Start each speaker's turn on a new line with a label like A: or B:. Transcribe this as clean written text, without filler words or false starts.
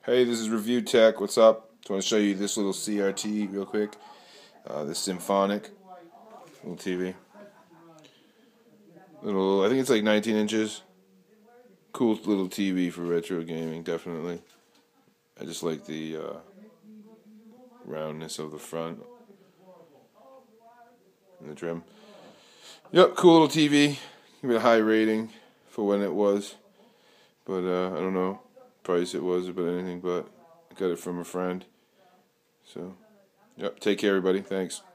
A: Hey, this is Review Tech. What's up? Just want to show you this little CRT real quick. This symphonic little TV. I think it's like 19 inches. Cool little TV for retro gaming, definitely. I just like the roundness of the front and the trim. Yep, cool little TV. Give it a high rating for when it was. But I don't know price it was about anything, but I got it from a friend. So, yep, take care everybody. Thanks.